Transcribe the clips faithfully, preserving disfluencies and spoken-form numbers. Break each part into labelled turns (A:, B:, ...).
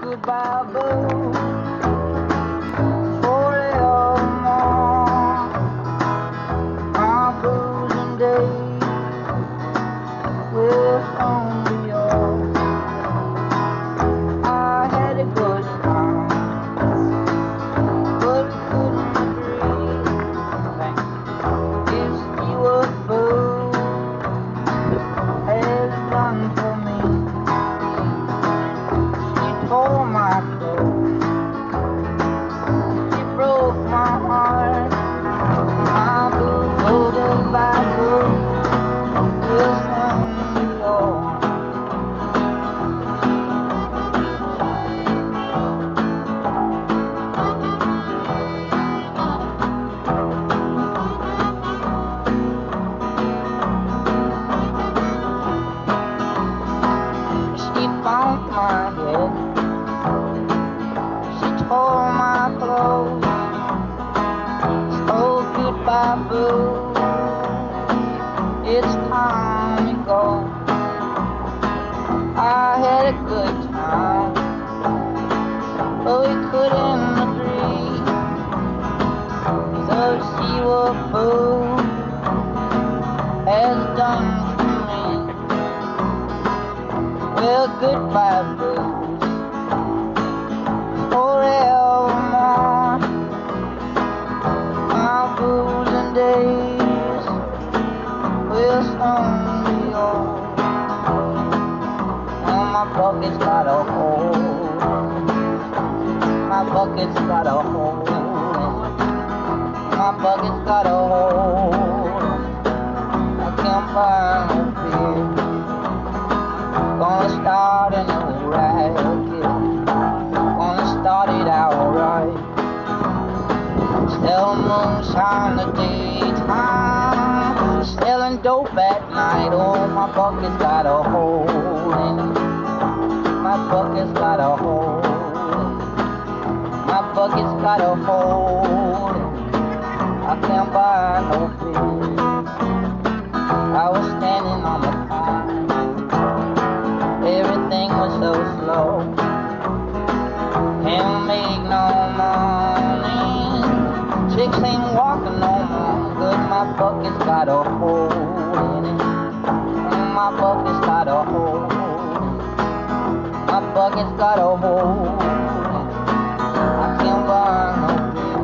A: goodbye blues forevermore. My boozing days will soon be yours. I had a good time, but couldn't agree. If she was booze has done for me. She tore my clothes, she broke my heart. My booze, oh goodbye blues will soon be yours. She bumped my head, she tore my clothes. Oh, goodbye blues, it's time to go. I had a good time, but we couldn't agree. So she was booze has done for me. Well, goodbye blues forevermore. My boozing days will soon be yours. Oh, my bucket's got a hole. My bucket's got a hole. My bucket's got a hole. I can't buy no beer. Gonna start a new racket. Gonna start it out right. Sell moonshine the daytime, selling dope at night. Oh, my bucket's got a hole in it. My bucket's got a hole. My bucket's got a hole in it. I can't buy no beer. I was standing on the corner. Everything was so slow. Can't make no money. Chicks ain't walking no more. Good, my bucket's got a hole in it. My bucket's got a hole. My bucket's got a hole. I can't buy no beer.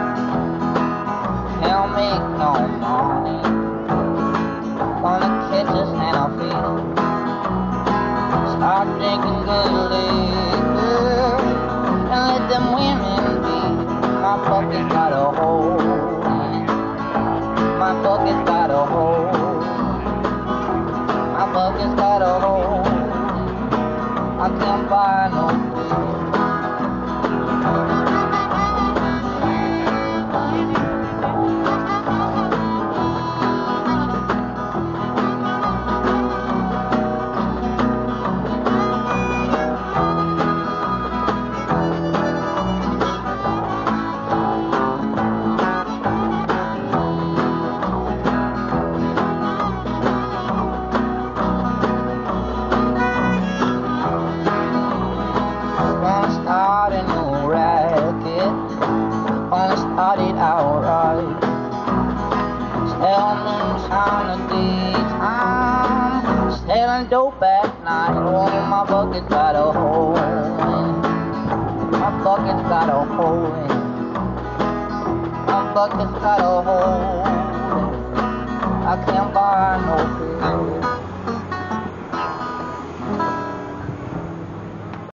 A: Can't make no money. Gonna catch us and I'll feel. Start drinking good liquor and let them women be. My bucket's got a hole in it. My bucket's got a hole. My bucket's got a hole. I can't buy no beer. Start a new racket, gonna start it out right. Sell moonshine the daytime, selling dope at night. Oh, my bucket's got a hole in it. My bucket's got a hole in it. My bucket's got a hole in it. I can't buy no